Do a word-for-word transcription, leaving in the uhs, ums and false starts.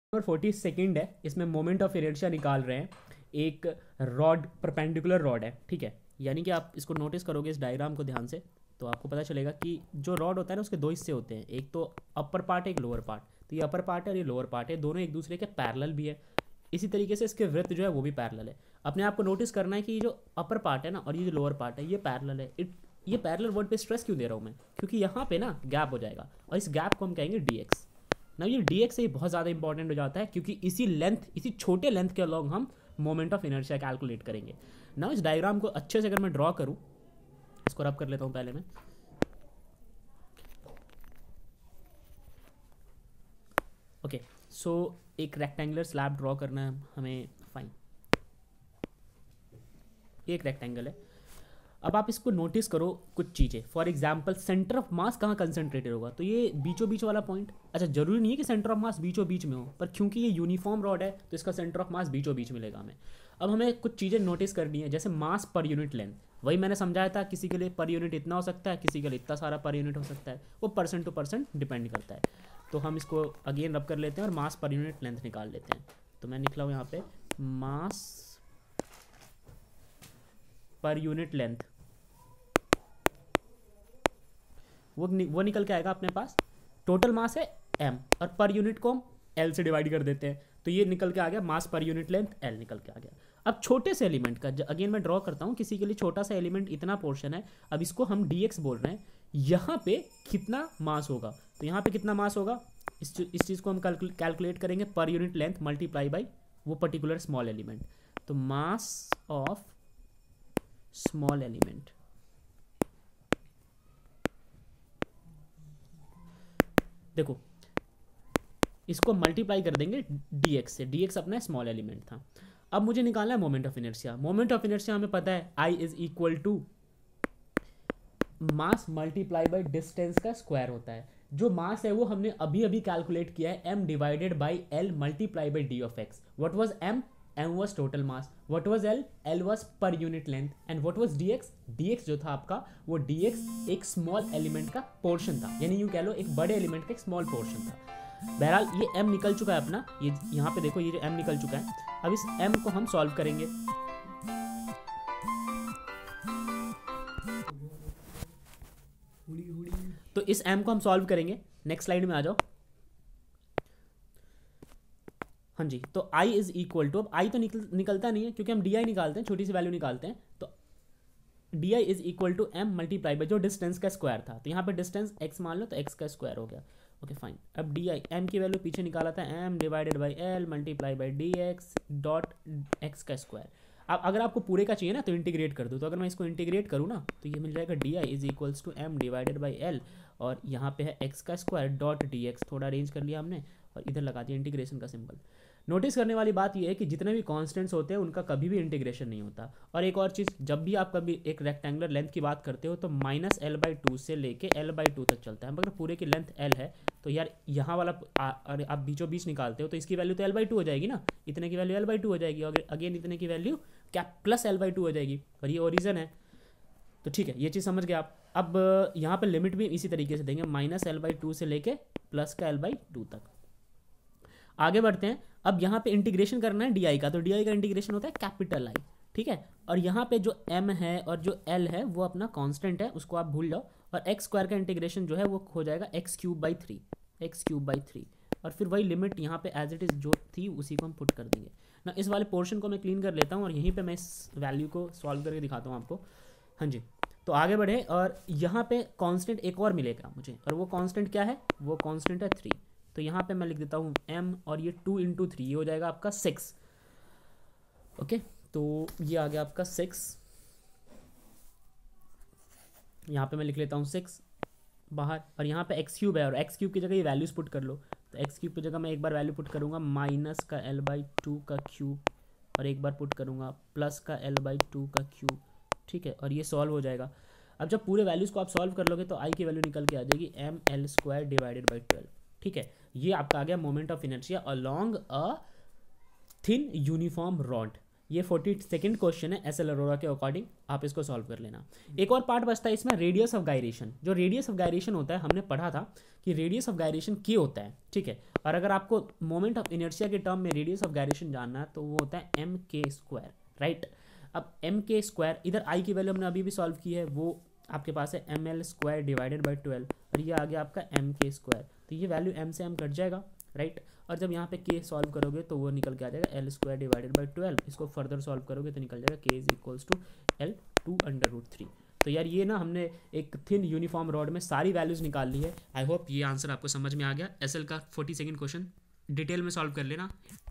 Number forty second है, इसमें moment of inertia निकाल रहे हैं। एक रॉड, परपेंडिकुलर रॉड है, ठीक है। यानी कि आप इसको नोटिस करोगे इस डायग्राम को ध्यान से, तो आपको पता चलेगा कि जो रॉड होता है ना उसके दो हिस्से होते हैं, एक तो अपर पार्ट है, एक लोअर पार्ट। तो ये अपर पार्ट है और ये लोअर पार्ट है, दोनों एक दूसरे के पैरेलल भी है। इसी तरीके से इसके वृत्त जो है वो भी पैरेलल है। अपने आप को नोटिस करना है कि ये जो अपर पार्ट है ना और ये जो लोअर पार्ट है ये पैरेलल है। इट ये पैरेलल वर्ड पे स्ट्रेस क्यों दे रहा हूँ मैं, क्योंकि यहाँ पे ना गैप हो जाएगा और इस गैप को हम कहेंगे डी एक्स। ना ये डी एक्स से बहुत ज़्यादा इंपॉर्टेंट हो जाता है, क्योंकि इसी लेंथ, इसी छोटे लेंथ के अलॉन्ग हम मोमेंट ऑफ इनर्शिया कैलकुलेट करेंगे ना। इस डायग्राम को अच्छे से अगर मैं ड्रॉ करूँ, इसको रब कर लेता हूँ पहले मैं। ओके, सो एक रेक्टेंगुलर स्लैब ड्रॉ करना है हमें, फाइन। एक रेक्टेंगल है। अब आप इसको नोटिस करो कुछ चीज़ें। For example centre of mass कहाँ कंसंट्रेटेड होगा, तो ये बीचों बीच वाला पॉइंट। अच्छा, जरूरी नहीं है कि सेंटर ऑफ मास बीचों बीच में हो, पर क्योंकि ये यूनिफॉर्म रॉड है तो इसका सेंटर ऑफ मास बीचों बीच मिलेगा हमें। अब हमें कुछ चीज़ें नोटिस करनी है, जैसे मास पर यूनिट लेंथ। वही मैंने समझाया था, किसी के लिए पर यूनिट इतना हो सकता है, किसी के लिए इतना सारा पर यूनिट हो सकता है, वो परसेंट टू परसेंट डिपेंड करता है। तो हम इसको अगेन रब कर लेते हैं और मास पर यूनिट लेंथ निकाल लेते हैं। तो मैं निकला हूँ यहाँ पे मास पर यूनिट लेंथ, वो नि, वो निकल के आएगा अपने पास। टोटल मास है m और पर यूनिट को हम l से डिवाइड कर देते हैं, तो ये निकल के आ गया मास पर यूनिट लेंथ l निकल के आ गया। अब छोटे से एलिमेंट का अगेन मैं ड्रॉ करता हूँ, किसी के लिए छोटा सा एलिमेंट इतना पोर्शन है, अब इसको हम dx बोल रहे हैं। यहाँ पे कितना मास होगा, तो यहाँ पे कितना मास होगा, इस इस चीज़ को हम कैलकुलेट करेंगे पर यूनिट लेंथ मल्टीप्लाई बाई वो पर्टिकुलर स्मॉल एलिमेंट। तो मास ऑफ स्मॉल एलिमेंट, देखो इसको मल्टीप्लाई कर देंगे dx से। dx अपना स्मॉल एलिमेंट था। अब मुझे निकालना है moment of inertia. Moment of inertia हमें पता है I is equal to mass multiply by distance का स्क्वायर होता है। जो मास है वो हमने अभी अभी कैलकुलेट किया है, m divided by l multiply by d of x. What was m? m was total mass. What was l? l was per unit length. And what was dx? dx जो था आपका, वो dx एक small element का portion था, यानी यूँ कह लो एक बड़े एलिमेंट का एक स्मॉल पोर्शन था। बहरहाल ये m निकल चुका है अपना, ये यहाँ पे देखो, ये जो m निकल चुका है। अब इस m को हम सॉल्व करेंगे। तो इस m को हम सॉल्व करेंगे, नेक्स्ट स्लाइड में आ जाओ। हाँ जी, तो i इज इक्वल टू, अब i तो निकल निकलता नहीं है क्योंकि हम di निकालते हैं, छोटी सी वैल्यू निकालते हैं। तो di is equal to m multiply by जो डिस्टेंस का स्क्वायर था, तो यहाँ पे डिस्टेंस x मान लो तो x का स्क्वायर हो गया। Okay fine. अब di, m की वैल्यू पीछे निकाला था, m divided by l multiply by d x dot x का स्क्वायर। अब अगर आपको पूरे का चाहिए ना तो इंटीग्रेट कर दो, तो अगर मैं इसको इंटीग्रेट करूँ ना तो ये मिल जाएगा di is equals to m divided by l, और यहाँ पे है x का स्क्वायर डॉट डी एक्स, थोड़ा अरेंज कर लिया हमने और इधर लगा दिया इंटीग्रेशन का सिंबल। नोटिस करने वाली बात यह है कि जितने भी कांस्टेंट्स होते हैं उनका कभी भी इंटीग्रेशन नहीं होता। और एक और चीज़, जब भी आप कभी एक रेक्टेंगुलर लेंथ की बात करते हो तो माइनस एल बाई टू से लेके एल बाई टू तक चलता है। मगर पूरे की लेंथ एल है तो यार यहाँ वाला अरे आप बीचों बीच निकालते हो तो इसकी वैल्यू तो एल बाई टू हो जाएगी ना, इतने की वैल्यू एल बाई टू हो जाएगी, और अगेन इतने की वैल्यू क्या प्लस एल बाई टू हो जाएगी, और ये ओरिजन है। तो ठीक है, ये चीज़ समझ गए आप। अब यहाँ पर लिमिट भी इसी तरीके से देंगे, माइनस एल बाई टू से लेके प्लस का एल बाई टू तक। आगे बढ़ते हैं। अब यहाँ पे इंटीग्रेशन करना है डी का, तो डी का इंटीग्रेशन होता है कैपिटल आई, ठीक है। और यहाँ पे जो m है और जो l है वो अपना कांस्टेंट है, उसको आप भूल जाओ। और एक्स स्क्वायर का इंटीग्रेशन जो है वो हो जाएगा x cube by three, x cube by three, और फिर वही लिमिट यहाँ पे एज इट इज़ जो थी उसी को हम पुट कर देंगे ना। इस वाले पोर्शन को मैं क्लीन कर लेता हूँ और यहीं पर मैं इस वैल्यू को सॉल्व करके दिखाता हूँ आपको। हाँ जी, तो आगे बढ़े और यहाँ पे कांस्टेंट एक और मिलेगा मुझे, और वो कांस्टेंट क्या है, वो कांस्टेंट है थ्री। तो यहाँ पे मैं लिख देता हूँ m, और ये टू इंटू थ्री, ये हो जाएगा आपका सिक्स। ओके, तो ये आ गया आपका सिक्स। यहाँ पे मैं लिख लेता हूँ सिक्स बाहर, और यहाँ पे एक्स क्यूब है और एक्स क्यूब की जगह ये वैल्यूज पुट कर लो। तो एक्स क्यूब की जगह मैं एक बार वैल्यू पुट करूँगा माइनस का एल बाई टू का क्यूब, और एक बार पुट करूँगा प्लस का एल बाई टू का क्यूब, ठीक है। और ये सॉल्व हो जाएगा। अब जब पूरे वैल्यूज़ को आप सॉल्व कर लोगे तो आई की वैल्यू निकल के आ जाएगी m l square divided by twelve, ठीक है। ये आपका आ गया moment of inertia along a thin uniform rod. ये फोर्टी सेकेंड क्वेश्चन है एस एल अरोरा के अकॉर्डिंग, आप इसको सॉल्व कर लेना। एक और पार्ट बचता है इसमें, रेडियस ऑफ गायरेशन। जो रेडियस ऑफ गायरेशन होता है, हमने पढ़ा था कि रेडियस ऑफ गायरेशन के होता है, ठीक है। और अगर आपको मोमेंट ऑफ इनर्शिया के टर्म में रेडियस ऑफ गायरेशन जानना है तो वो होता है एम के स्क्वायर, राइट। अब एम के स्क्वायर, इधर आई की वैल्यू हमने अभी भी सॉल्व की है, वो आपके पास है m l square divided by twelve, और ये आ गया आपका एम के स्क्वायर। तो ये वैल्यू एम से एम कट जाएगा, राइट। और जब यहाँ पे के सॉल्व करोगे तो वो निकल के आ जाएगा l square divided by twelve. इसको फर्दर सॉल्व करोगे तो निकल जाएगा k is equals to l two under root three. तो यार ये ना हमने एक थिन यूनिफॉर्म रॉड में सारी वैल्यूज निकाल ली है। आई होप ये आंसर आपको समझ में आ गया। एस एल का फोर्टी सेकेंड क्वेश्चन डिटेल में सॉल्व कर लेना।